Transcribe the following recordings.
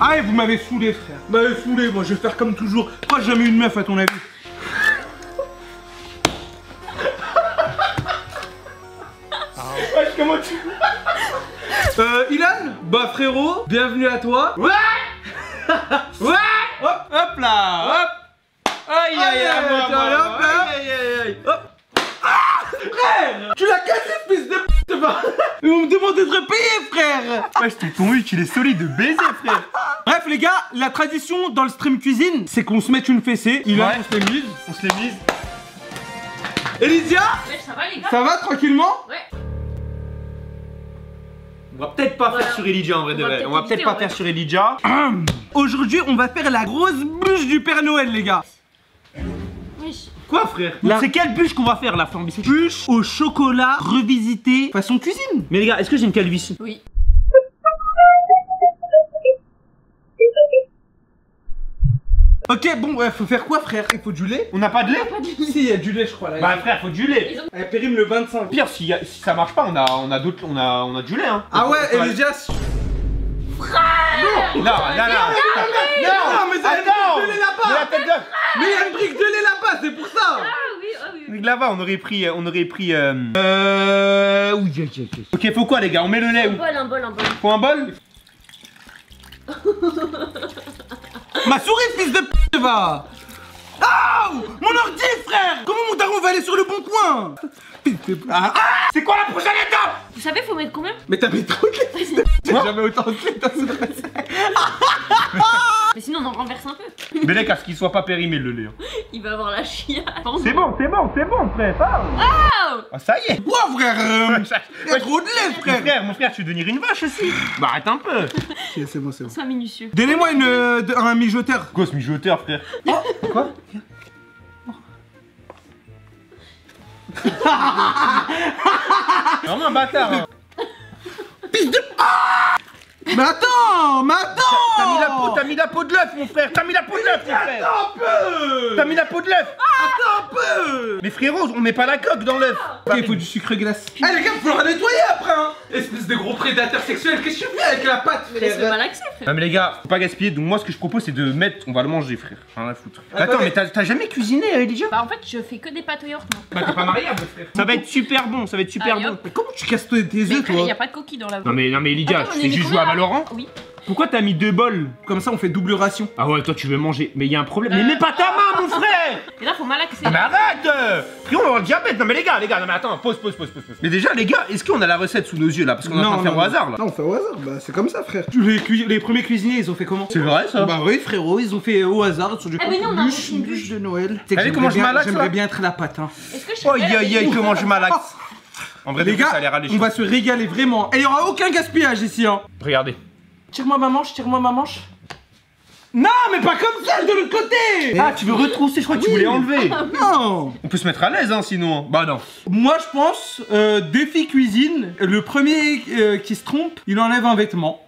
Ah, vous m'avez saoulé, frère. Vous m'avez saoulé, moi je vais faire comme toujours. Pourquoi j'ai jamais eu une meuf à ton avis? Wesh, comment tu... Ilan? Bah frérot, bienvenue à toi. Ouais. Ouais. Hop là, hop. Aïe aïe aïe, hop. Frère, tu l'as cassé, fils de p***. Ils vont me demander de repayer, frère. Wesh, ton huc, il est solide de baiser, frère. Bref les gars, la tradition dans le stream cuisine, c'est qu'on se mette une fessée. Ilan, Ouais. on se les mise. On se les mise. Elysia, Ouais, ça va les gars? ça va tranquillement? Ouais. On va peut-être pas faire sur Elysia en vrai de vrai. On va peut-être pas faire sur Elysia. Aujourd'hui, on va faire la grosse bûche du Père Noël, les gars. Wesh. Quoi, frère? C'est quelle bûche qu'on va faire là, Flamby? Bûche au chocolat revisité façon cuisine. Mais les gars, est-ce que j'ai une calvitie? Oui. Ok, bon, ouais, faut faire quoi, frère? Il faut du lait? On n'a pas de lait? Pas du Si, il y a du lait, je crois, là. Bah, frère, faut du lait. Elle périme le 25. Pire, si ça marche pas, on a d'autres, on a du lait, hein. Ah ouais, Elysia. Non, Non, mais ça, il y a une brique de lait là-bas. Mais la tête d'œuf. Mais il y a une brique de lait là-bas, c'est pour ça. Ah oui, ah oui. Oui, là-bas, on aurait pris. Oui, ok, faut quoi, les gars? On met le lait où? Un bol. Faut un bol? Ma souris, fils de p***, va. Oh, mon ordi, frère. Comment mon daron va aller sur le bon coin? C'est quoi la prochaine étape? Vous savez, faut mettre combien? Mais t'as mis trop de lait, fils de p***. J'ai jamais autant de lait dans ce Mais sinon, on en renverse un peu. Mais les gars, à ce qu'il soit pas périmé le lait. Il va avoir la chiasse. C'est bon, frère. Ah, ça y est. Quoi, frère? Il y a trop de lait, frère. Mon frère, tu veux devenir une vache aussi? Bah, arrête un peu. Ok, c'est bon, c'est bon. Sois minutieux. Donnez-moi un mijoteur. Quoi ce mijoteur, frère? Quoi? Vraiment un bâtard. Hein. Fils de... Mais attends. T'as mis la peau de l'œuf, mon frère. T'as mis la peau de l'œuf, mon frère. Attends un peu. T'as mis la peau de l'œuf. Attends un peu. Mais frérot, on met pas la coque dans l'œuf. Ok, il faut du sucre glace. Ah les gars, faut le nettoyer après, hein. Espèce de gros prédateur sexuel, qu'est-ce que tu fais avec la pâte, Mais laisse-le frère? malaxer, frère. Non mais les gars, faut pas gaspiller, donc moi ce que je propose c'est de mettre, on va le manger, frère. Rien à foutre. Attends, Attends, mais t'as jamais cuisiné, Elysia? Bah en fait, je fais que des pâtes au yaourt, moi. Bah t'es pas mariable, frère. Ça va être super bon, ça va être super Allez, bon. hop. Mais comment tu casses tes Mais œufs, frère, toi? y a pas de coquille dans la Non mais Elysia, Attends, tu j'en ai sais mis juste jouer combien, à là? Valorant? Oui. Pourquoi t'as mis 2 bols? Comme ça, on fait double ration. Ah ouais, toi tu veux manger, mais y a un problème. Mais mets pas ta main, mon frère! Et là, faut malaxer. Ah mais arrête! Frérot, on va avoir le diabète! Non mais les gars, non mais attends, pause. Mais déjà les gars, est-ce qu'on a la recette sous nos yeux là? Parce qu'on est en train de faire au hasard là. Non, on fait au hasard, bah c'est comme ça, frère. Les premiers cuisiniers, ils ont fait comment? C'est vrai ça? Bah oui, frérot, ils ont fait au hasard sur du Ah, mais non, on a reçu une une bûche de Noël. Allez, comment je malaxe, là? J'aimerais bien être la pâte, hein. Est-ce que je Oh aïe, comment je malaxe! En vrai, Les gars, ça a l'air alléchant. on va se régaler vraiment. Et il y aura aucun gaspillage ici, hein. Regardez. Tire-moi ma manche. Non, mais pas comme ça, de l'autre côté. Ah, tu veux retrousser? Je crois que tu voulais enlever. Non. On peut se mettre à l'aise, hein, sinon. Bah non. Moi, je pense, défi cuisine, le premier qui se trompe, il enlève un vêtement.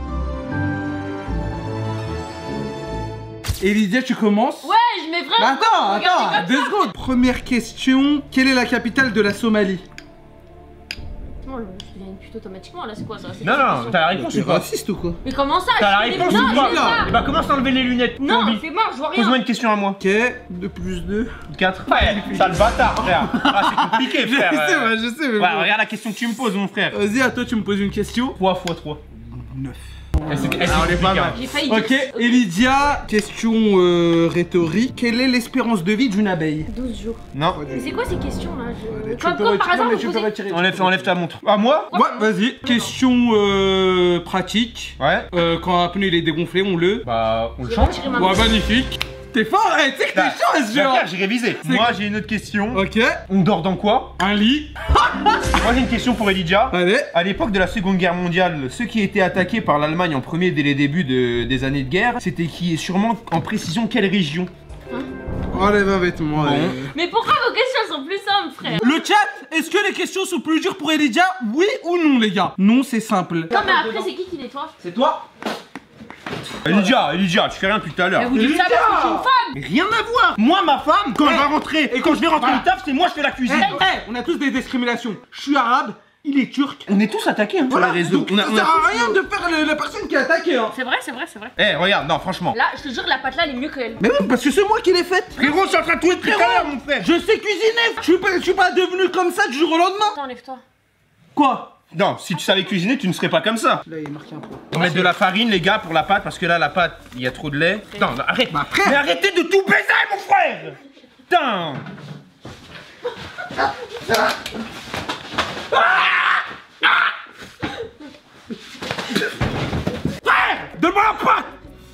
Elysia, tu commences? Ouais, je mets vraiment. Bah, Regardez attends, comme 2 secondes. Première question, quelle est la capitale de la Somalie? Non, je gagne plutôt automatiquement là, c'est quoi ça? Non, t'as la réponse T'es ou pas? raciste ou quoi? Mais comment ça? T'as la Je fais- réponse Non, ou je pas? l'ai pas. Eh bah commence à enlever les lunettes. Non, Flamby. fais mort, je vois Pose-moi rien. une question à moi. Ok, 2 plus 2. 4. Ouais, sale bâtard, frère. Ah, c'est compliqué, frère. Je sais, mais Ouais, bon. regarde la question que tu me poses, mon frère. Vas-y, à toi, tu me poses une question. 3 x 3. 9. On est pas mal. J'ai failli Ok, dire. Elysia, question rhétorique. Quelle est l'espérance de vie d'une abeille? 12 jours. Non. Mais c'est quoi ces questions là? Tu Comme peux par retirer, hasard, mais vous tu peux posez. retirer. Enlève ta montre. Ah, moi? Ouais, vas-y. Question pratique. Ouais. Quand un pneu il est dégonflé, on le. Bah, on le J'ai change. retiré ma Ouais, montre. magnifique. T'es fort, tu sais que t'es chaud, ce jeu. Frère, j'ai révisé. Moi, j'ai une autre question. Ok, On dort dans quoi? un lit. Moi, j'ai une question pour Elysia. Allez. À l'époque de la Seconde Guerre mondiale, ceux qui étaient attaqués par l'Allemagne en premier dès les débuts des années de guerre, c'était qui est sûrement en précision quelle région? Enlève un vêtement. Bon. allez. Mais pourquoi vos questions sont plus simples, frère? Le chat, est-ce que les questions sont plus dures pour Elysia? Oui ou non, les gars? Non, c'est simple. Non, mais après, c'est qui nettoie? C'est toi? Elysia, tu fais rien depuis tout à l'heure. Mais vous dites ça parce que je suis une femme! Mais rien à voir. Moi, ma femme, quand elle va rentrer et quand je vais rentrer Voilà. au taf, c'est moi je fais la cuisine. On a tous des discriminations. Je suis arabe, il est turc. On est tous attaqués hein, sur les réseaux. Donc, ça sert à rien de faire la personne qui est attaquée. Hein. C'est vrai, c'est vrai, c'est vrai. Eh, regarde, non, franchement. Là, je te jure, la pâte là, elle est mieux qu'elle. Mais oui, parce que c'est moi qui l'ai faite. Frérot, je suis en train de tout tout à l'heure, mon frère. Je sais cuisiner. Je suis pas devenu comme ça du jour au lendemain. Attends, enlève-toi. Quoi? Non, si tu savais cuisiner, tu ne serais pas comme ça. Là, il est marqué un peu. On va mettre de la farine, les gars, pour la pâte, parce que là, la pâte, il y a trop de lait. Non, arrête. Bah, frère. Mais arrêtez de tout baiser, mon frère. Putain. Frère, donne-moi la pâte.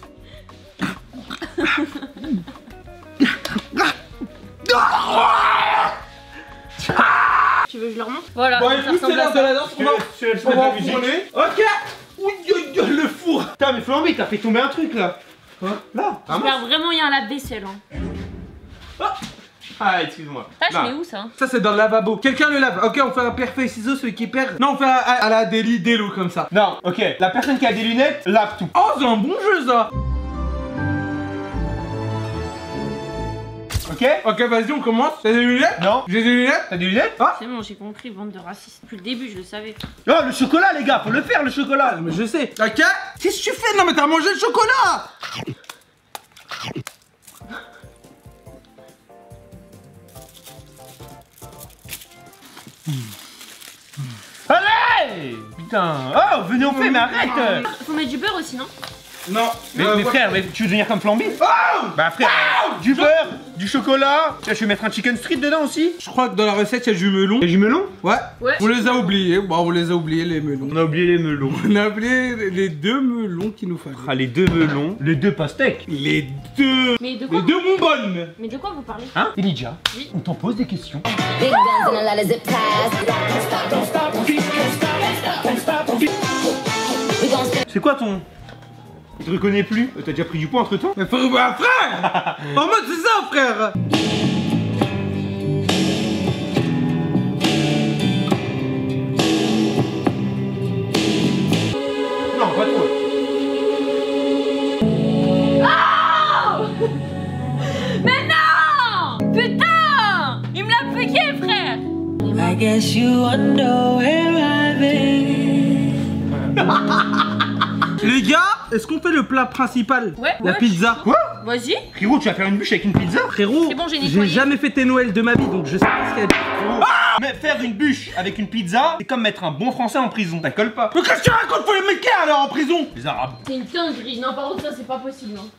Tu veux que je le remonte? Voilà. Bon, ça écoute, c'est ressemble à l'heure de ça. la danse. On va enfourner. Ok. Ouh, le four. Putain, mais Flambé, t'as fait tomber un truc là. Quoi? Là. J'espère vraiment il y a un lave-vaisselle. Hein. Ah, excuse-moi. Ah, je mets où ça? Ça, c'est dans le lavabo. Quelqu'un le lave. Ok, on fait un pierre feuille ciseaux, celui qui perd. Non, on fait à la délit délo comme ça. Non, ok, la personne qui a des lunettes, lave tout. Oh, c'est un bon jeu ça. Ok? Ok, vas-y, on commence. T'as des lunettes? Non. J'ai des lunettes? T'as des lunettes? Ah. C'est bon, j'ai compris, bande de racistes. Depuis le début, je le savais. Oh, le chocolat, les gars, faut le faire, le chocolat. Mais je sais. Ok. Qu'est-ce que tu fais? Non, mais t'as mangé le chocolat. Allez! Putain! Oh, venez, on fait, mais arrête! Faut mettre du beurre aussi, non? Non. Mais frère, mais tu veux devenir comme Flamby? Bah frère, du beurre, du chocolat. Tiens, je vais mettre un chicken street dedans aussi. Je crois que dans la recette, il y a du melon. Et du melon? Ouais. Ouais. On les a oubliés. Bon, on les a oubliés, les melons. On a oublié les melons. On a oublié les deux melons qu'il nous fallait. Ah, les deux melons, les deux pastèques. Les deux. Mais de quoi Les deux bonbonnes. Mais de quoi vous parlez? Hein? Elijah, Oui. on t'en pose des questions. Big guns and a lot of zip ties. We gon' spin. C'est quoi ton... Je te reconnais plus. T'as déjà pris du poids entre temps? Mais frère, bah, frère. En mode, c'est ça, frère. Non, pas trop. Mais non! Putain! Il me l'a piqué, frère! I guess you wonder where I've been. Les gars, est-ce qu'on fait le plat principal? Ouais, La ouais. pizza. Quoi? Vas-y. Frérot, tu vas faire une bûche avec une pizza? Frérot, C'est bon, j'ai nettoyé. jamais fêté Noël de ma vie, donc je sais pas ce qu'il y a. Mais faire une bûche avec une pizza, c'est comme mettre un bon français en prison. Ça colle pas. Mais qu'est-ce que tu racontes? Faut les mettre alors en prison. Les arabes. C'est une dinguerie. Non, par contre, ça, c'est pas possible. Non.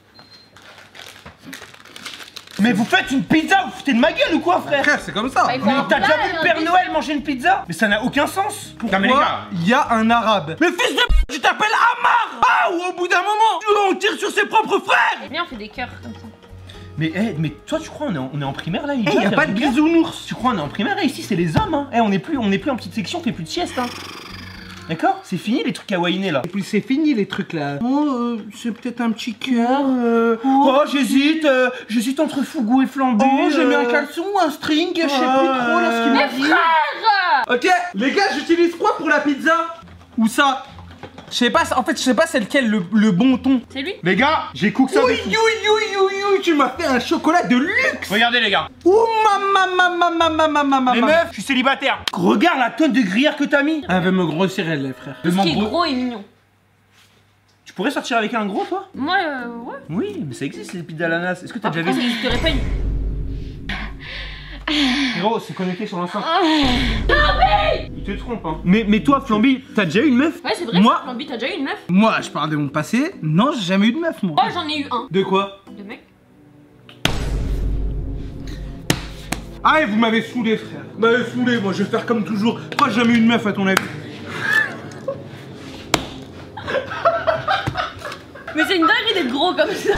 Mais vous faites une pizza, vous foutez de ma gueule ou quoi, frère? Frère, c'est comme ça. Bah, il faut Mais un t'as plat déjà vu et le un Père dessert. Noël manger une pizza? Mais ça n'a aucun sens. Non mais les gars. Il y a un arabe. Mais fils de p***, tu t'appelles Amar. Ah, ou au bout d'un moment, on tire sur ses propres frères. Viens, on fait des cœurs comme ça. Mais toi tu crois on est en primaire là? Eh, y a pas de bisounours. Tu crois on est en primaire là? Ici c'est les hommes hein. Eh, on est plus en petite section, on fait plus de sieste hein. D'accord? C'est fini les trucs hawaïnés là. Et puis c'est fini les trucs là. Oh, c'est peut-être un petit cœur. Oh j'hésite entre Fougou et Flambé. Oh, j'ai mis un caleçon ou un string, je sais plus trop là ce qu'il m'a dit. Frère! Ok, les gars, j'utilise quoi pour la pizza? Ou ça? Je sais pas, en fait, je sais pas c'est lequel le bon ton. C'est lui? Les gars, j'ai cook ça. Oui, tu m'as fait un chocolat de luxe. Regardez les gars. Ouh, maman. Les meufs, je suis célibataire. Regarde la tonne de gruyère que t'as mis. Elle veut me grossir elle, les frères. Tout ce qui est gros et mignon. Tu pourrais sortir avec un gros toi? Moi, ouais. Oui, mais ça existe les pizzas à l'ananas. Est-ce que t'as Pourquoi déjà ça vu? n'existerait pas une... Frérot, c'est connecté sur l'enceinte. Il te trompe hein. Mais toi Flamby, t'as déjà eu une meuf? Ouais, c'est vrai. Moi- Flamby, t'as déjà eu une meuf? Moi, je parle de mon passé. Non, j'ai jamais eu de meuf, moi. Moi, j'en ai eu un. De quoi? De mec. Ah, vous m'avez saoulé, frère. Vous m'avez saoulé, moi, je vais faire comme toujours. Pourquoi j'ai jamais eu de meuf, à ton avis? Mais c'est une dinguerie d'être gros comme ça.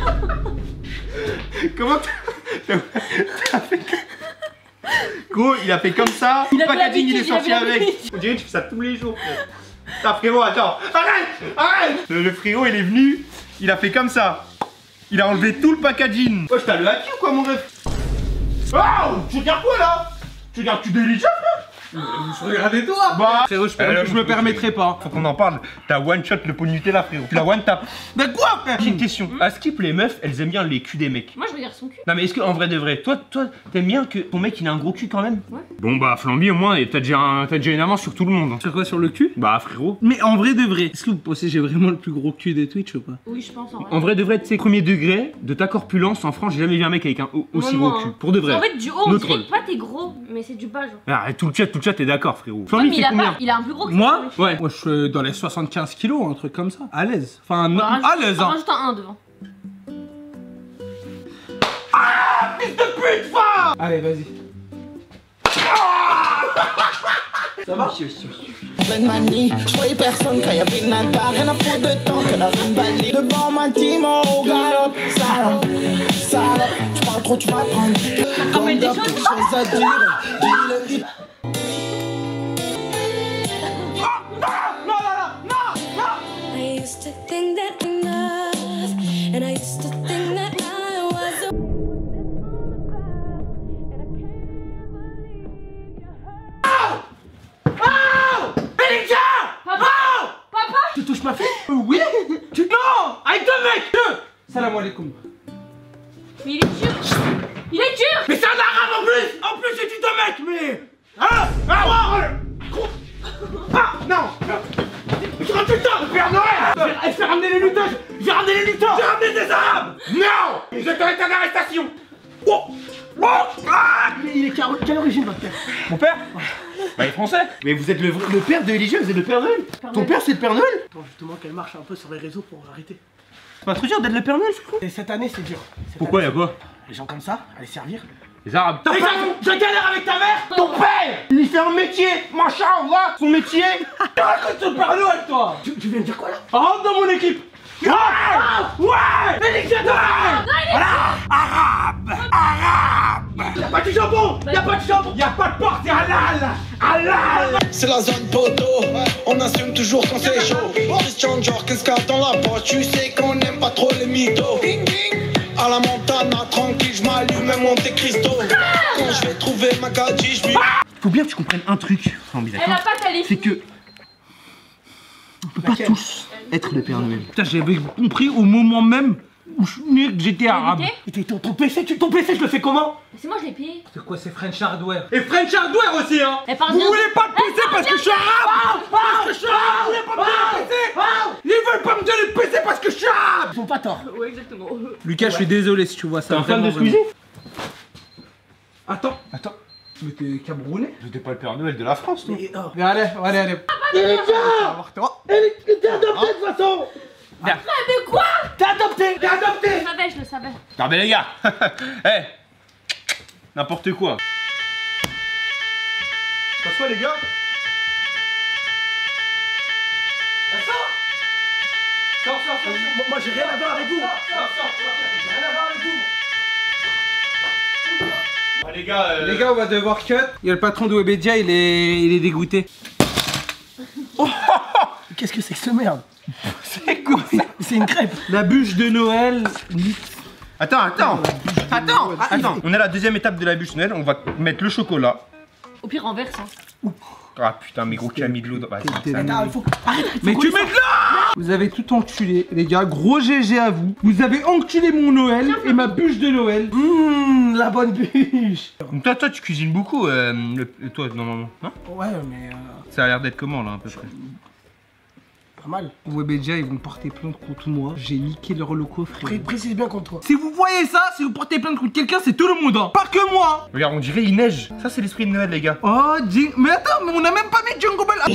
Comment t'as fait Gros, il a fait comme ça. Il a Pas fait Packaging, il est l'habitude, sorti il a fait avec. l'habitude. On dirait que tu fais ça tous les jours. Frère. Putain, frérot, attends. Arrête. Le frérot, il est venu. Il a fait comme ça. Il a enlevé tout le packaging. Wesh, t'as le haki ou quoi, mon ref? Oh, tu regardes quoi là? Tu regardes, tu déliges, frère? Regardez-toi. Bah, frérot, je me permettrai pas. Faut qu'on en parle. T'as one shot le pot de Nutella, frérot. Tu la one tap. Mais quoi, frère? J'ai une question. À Skip, les meufs, elles aiment bien les culs des mecs. Moi je regarde son cul. Non, mais est-ce qu'en vrai de vrai, toi, t'aimes bien que ton mec il a un gros cul quand même? Ouais. Bon, bah, Flamby, au moins, t'as déjà une avance sur tout le monde. Sur quoi, sur le cul? Bah, frérot. Mais en vrai de vrai, est-ce que vous pensez que j'ai vraiment le plus gros cul de Twitch ou pas? Oui, je pense en vrai. En vrai de vrai, tu sais, premier degré de ta corpulence en France, j'ai jamais vu un mec avec un aussi Moi, gros hein. cul. Pour de vrai. En fait, du haut, on No dirait troll. que pas t'es gros, mais c'est du bas, genre. Ah, tout le chat, t'es d'accord, frérot. Ouais, Flamby, mais il fait combien? il a un plus gros que Moi? ça. Ouais. Moi, je suis dans les 75 kilos, un truc comme ça. À l'aise. Enfin, Rajoute- à l'aise, hein. Rajoute un 1 devant. Allez, vas-y. Ça va? Pleine manie, je voyais personne quand y'avait une pas rien à foutre de temps que la rue balie. Devant ma team, au galop, salope, salope, tu parles trop, tu vas prendre. Comme d'hab, quelque chose à dire, dis-le. I used to think that enough, and I used to think that I was a Papa! Tu touches ma fille? Oui. Tu non. Avec deux mecs. Deux. Salam alaikum. Mais il est dur! Il est dur! Mais c'est un arabe en plus. En plus c'est du deux mecs, mais. Ah. Ah non. Tu rentres tout le temps. Père Noël. Elle fait ramener les lutteurs. J'ai ramené les lutteurs. J'ai ramené des arabes. Non. Je t'arrête en arrestation. Oh. Oh. Ah. Mais il est quelle origine votre père? Mon père? Bah, il est français. Mais vous êtes le père de Elijah, vous êtes le Père Noël. Ton père c'est le Père Noël? Attends justement qu'elle marche un peu sur les réseaux pour arrêter. C'est pas trop dur d'être le Père Noël, frérot? Et cette année c'est dur. Pourquoi, y'a quoi? Les gens comme ça, à les servir. Les arabes. T'as pas je galère avec ta mère. Ton père, il fait un métier, machallah. Son métier. Tu racontes sur le Père Noël, toi. Tu viens de dire quoi là? Rentre dans mon équipe. Ouais. Elijah Noël. Voilà. Arabe. Y'a pas de jambon. Y'a pas de jambon. Y'a pas de porte, c'est halal. Halal. C'est la zone poteau, on assume toujours quand c'est chaud. Christian Dior, qu'est-ce qu'il y a dans la poche? Tu sais qu'on aime pas trop les mythos. Ding ding. À la Montana, tranquille, je m'allume et Monte Cristo. Quand je vais trouver ma gadji, je lui. Faut bien que tu comprennes un truc, Flamby, Elle a d'accord? pas ta C'est que. On peut pas tous être le Père Noël. Putain, j'avais compris au moment même où je suis né que j'étais arabe. Évité. Et ton PC, ton PC, je le fais comment? C'est moi, je l'ai payé. C'est quoi, c'est French Hardware? Et French Hardware aussi, hein. Elle parle Vous bien. voulez pas de PC parce que je suis arabe? Parce que je suis arabe. Vous voulez pas me donner le PC? Ils veulent pas me donner le PC parce que je suis arabe. Ils font pas tort. Ouais, exactement. Lucas, je suis désolé si tu vois ça. T'es un fan de vraiment, Squeezie? Attends. Mais t'es Camerounais? T'es pas le Père Noël de la France, toi? Mais allez. T'es adopté de toute façon. Mais quoi? T'es adopté. Je le savais. Ah, mais les gars! Eh! N'importe quoi! Ça se fait, les gars? Sors. Moi j'ai rien à voir avec vous. J'ai rien à voir avec vous. Ah, les gars, Les gars, on va devoir cut. Il y a le patron de Webedia, il est dégoûté. Oh, qu'est-ce que c'est que ce merde? C'est quoi? C'est une crêpe. La bûche de Noël. Attends! On est à la deuxième étape de la bûche Noël, on va mettre le chocolat. Au pire, renverse. Hein. Ah putain, mes gros qui a mis de l'eau dans. Vas-y, ça- Attends, il faut. Arrête. Mais tu mets de là. Vous avez tout enculé, les gars. Gros GG à vous. Vous avez enculé mon Noël et ma bûche de Noël. La bonne bûche. Donc toi, tu cuisines beaucoup, toi, normalement, non? Ouais, mais Ça a l'air d'être comment, là, à peu près? pas mal. Webedia, ils vont porter plainte contre moi. J'ai niqué leurs locaux, frère. Précise bien contre toi. Si vous voyez ça, si vous portez plainte contre quelqu'un, c'est tout le monde, hein. Pas que moi. Regarde, on dirait il neige. Ça, c'est l'esprit de Noël, les gars. Oh, mais attends, mais on a même pas mis Jungle Bell.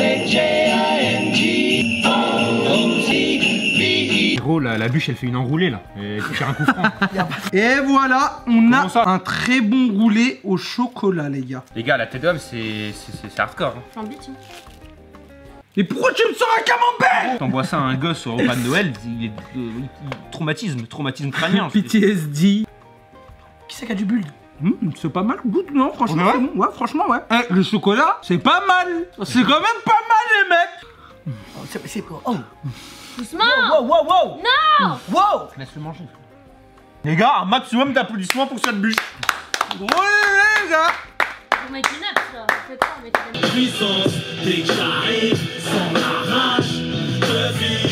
Gros, la bûche, elle fait une enroulée, là. Il faut faire un coup franc. Et voilà, on Comment a ça un très bon roulé au chocolat, les gars. Les gars, la tête d'homme, c'est hardcore. Hein. Flamby, tiens. Mais pourquoi tu me sors un camembert? T'envoies ça à un gosse au repas de Noël, il est traumatisme crânien. PTSD. Qui c'est qui a du bulle? C'est pas mal, goûte, non? Franchement, Ouais. c'est bon. Ouais, franchement, ouais. Le chocolat, c'est pas mal. C'est quand même pas mal, les mecs. C'est quoi? Oh. Doucement! Wow. Non! Wow. Laisse-le manger. Les gars, un maximum d'applaudissements pour cette bûche. Ouais, les gars. Mighty Naps là. Fais pas Mighty Naps. Puissance, dès que j'arrive, sans la rage, je vis.